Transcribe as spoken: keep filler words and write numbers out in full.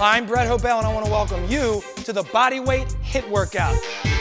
I'm Brett Hoebel, and I want to welcome you to the Bodyweight Hit Workout.